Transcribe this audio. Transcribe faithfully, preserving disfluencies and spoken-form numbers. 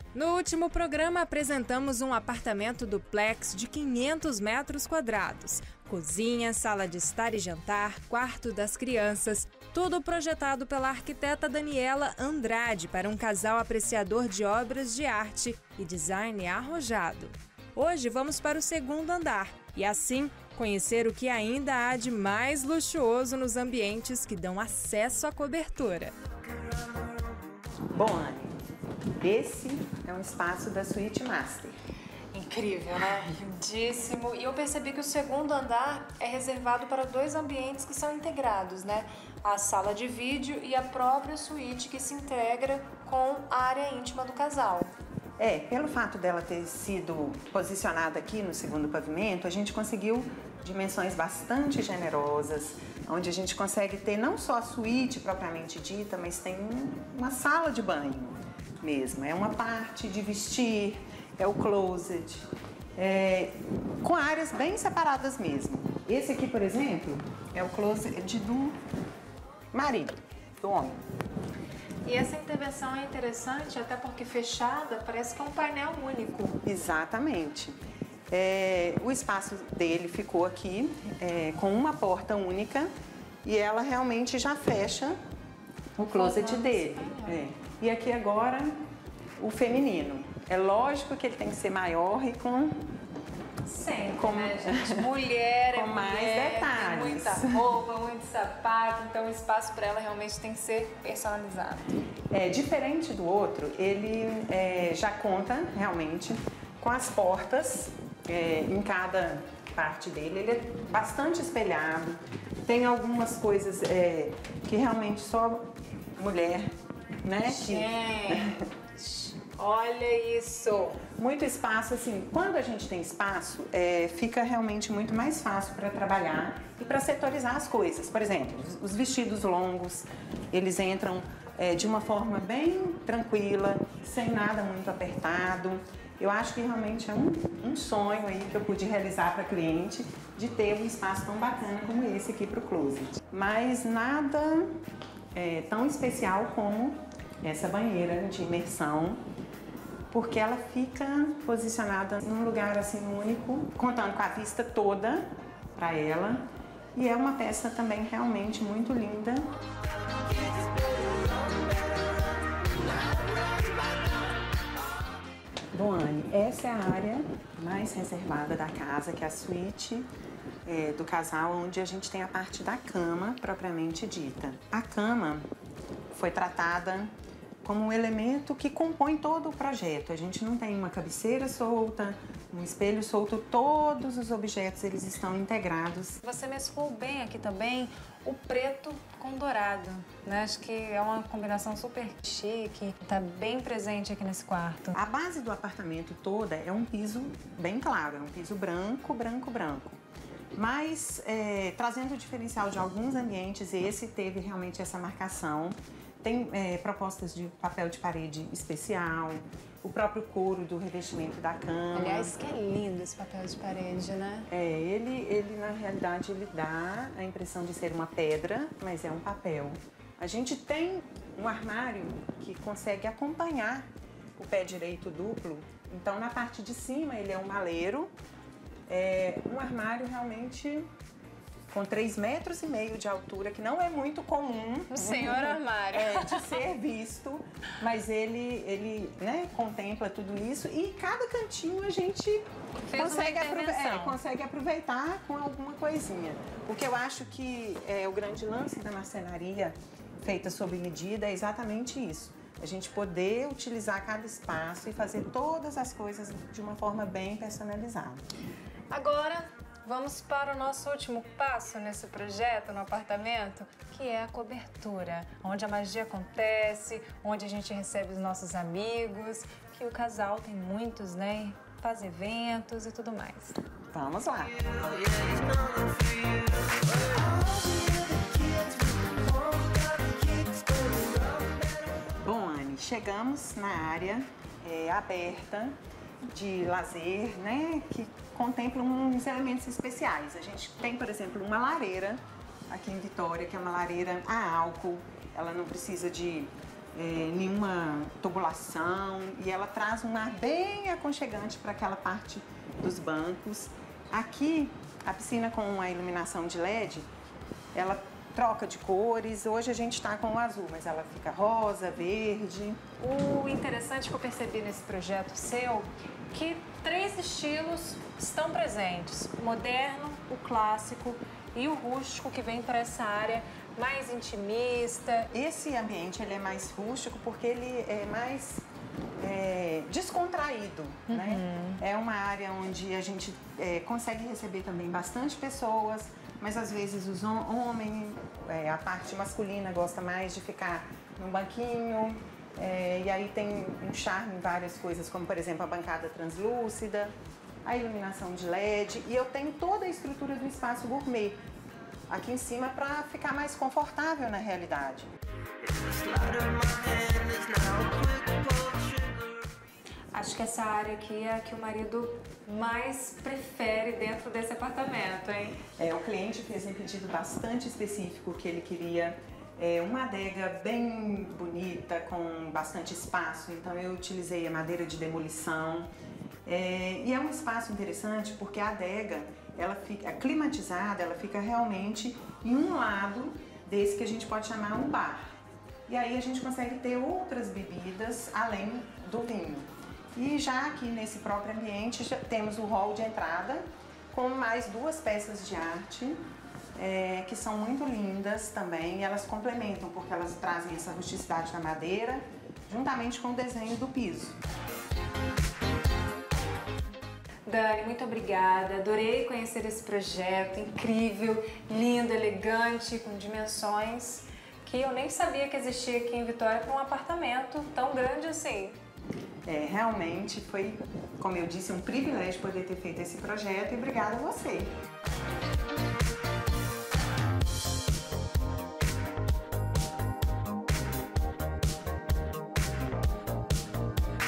No último programa, apresentamos um apartamento duplex de quinhentos metros quadrados. Cozinha, sala de estar e jantar, quarto das crianças, tudo projetado pela arquiteta Daniela Andrade para um casal apreciador de obras de arte e design arrojado. Hoje vamos para o segundo andar e, assim, conhecer o que ainda há de mais luxuoso nos ambientes que dão acesso à cobertura. Bom, Anne, esse é um espaço da Suite Master. Incrível, né? Lindíssimo. E eu percebi que o segundo andar é reservado para dois ambientes que são integrados, né? A sala de vídeo e a própria suíte que se integra com a área íntima do casal. É, pelo fato dela ter sido posicionada aqui no segundo pavimento, a gente conseguiu dimensões bastante generosas, onde a gente consegue ter não só a suíte propriamente dita, mas tem uma sala de banho mesmo. É uma parte de vestir, é o closet, é, com áreas bem separadas mesmo. Esse aqui, por exemplo, é o closet do marido, do homem. E essa intervenção é interessante, até porque fechada, parece que é um painel único. Exatamente. É, o espaço dele ficou aqui é, com uma porta única e ela realmente já fecha o closet dele. É. E aqui agora o feminino. É lógico que ele tem que ser maior e com... Sempre, com, né, gente? Mulher é com mais mulher, detalhes. tem muita roupa, muito sapato, então o espaço para ela realmente tem que ser personalizado. É, diferente do outro, ele é, já conta realmente com as portas é, em cada parte dele. Ele é bastante espelhado, tem algumas coisas é, que realmente só mulher, né? Gente, olha isso! Muito espaço, assim, quando a gente tem espaço, é, fica realmente muito mais fácil para trabalhar e para setorizar as coisas. Por exemplo, os vestidos longos, eles entram é, de uma forma bem tranquila, sem nada muito apertado. Eu acho que realmente é um, um sonho aí que eu pude realizar para cliente, de ter um espaço tão bacana como esse aqui para o closet. Mas nada é, tão especial como essa banheira de imersão, porque ela fica posicionada num lugar assim único, contando com a vista toda para ela, e é uma peça também realmente muito linda. Bom, Anne, essa é a área mais reservada da casa, que é a suíte é, do casal, onde a gente tem a parte da cama propriamente dita. A cama foi tratada como um elemento que compõe todo o projeto. A gente não tem uma cabeceira solta, um espelho solto, todos os objetos eles estão integrados. Você mesclou bem aqui também o preto com dourado, né? Acho que é uma combinação super chique, tá bem presente aqui nesse quarto. A base do apartamento toda é um piso bem claro, é um piso branco, branco, branco. Mas é, trazendo o diferencial de alguns ambientes, esse teve realmente essa marcação. Tem é, propostas de papel de parede especial, o próprio couro do revestimento da cama. Aliás, que é lindo esse papel de parede, né? É, ele, ele na realidade ele dá a impressão de ser uma pedra, mas é um papel. A gente tem um armário que consegue acompanhar o pé direito duplo. Então na parte de cima ele é um maleiro, é um armário realmente com três metros e meio de altura, que não é muito comum. O senhor armário. É, de ser visto, mas ele, ele né, contempla tudo isso e cada cantinho a gente consegue, aprove é, consegue aproveitar com alguma coisinha. O que eu acho que é o grande lance da marcenaria feita sob medida é exatamente isso. A gente poder utilizar cada espaço e fazer todas as coisas de uma forma bem personalizada. Agora, vamos para o nosso último passo nesse projeto, no apartamento, que é a cobertura, onde a magia acontece, onde a gente recebe os nossos amigos, que o casal tem muitos, né? Faz eventos e tudo mais. Vamos lá! Bom, Anne, chegamos na área é, aberta de lazer, né? Que contemplam uns elementos especiais. A gente tem, por exemplo, uma lareira aqui em Vitória, que é uma lareira a álcool. Ela não precisa de é, nenhuma tubulação e ela traz um ar bem aconchegante para aquela parte dos bancos. Aqui, a piscina com a iluminação de L E D, ela troca de cores. Hoje a gente está com o azul, mas ela fica rosa, verde. O interessante que eu percebi nesse projeto seu, que três estilos estão presentes: o moderno, o clássico e o rústico, que vem para essa área mais intimista. Esse ambiente ele é mais rústico porque ele é mais é, descontraído, uhum. né? É uma área onde a gente é, consegue receber também bastante pessoas, mas às vezes os homens, é, a parte masculina gosta mais de ficar num banquinho, é, e aí tem um charme em várias coisas, como por exemplo a bancada translúcida, a iluminação de L E D, e eu tenho toda a estrutura do espaço gourmet aqui em cima para ficar mais confortável na realidade. Acho que essa área aqui é a que o marido mais prefere dentro desse apartamento, hein? É, o cliente fez um pedido bastante específico, que ele queria é, uma adega bem bonita, com bastante espaço, então eu utilizei a madeira de demolição. É, e é um espaço interessante porque a adega, ela fica climatizada, ela fica realmente em um lado desse que a gente pode chamar um bar. E aí a gente consegue ter outras bebidas além do vinho. E já aqui nesse próprio ambiente já temos o hall de entrada com mais duas peças de arte é, que são muito lindas também. E elas complementam porque elas trazem essa rusticidade da madeira juntamente com o desenho do piso. Dani, muito obrigada. Adorei conhecer esse projeto incrível, lindo, elegante, com dimensões que eu nem sabia que existia aqui em Vitória para um apartamento tão grande assim. É, realmente foi, como eu disse, um privilégio poder ter feito esse projeto e obrigada a você.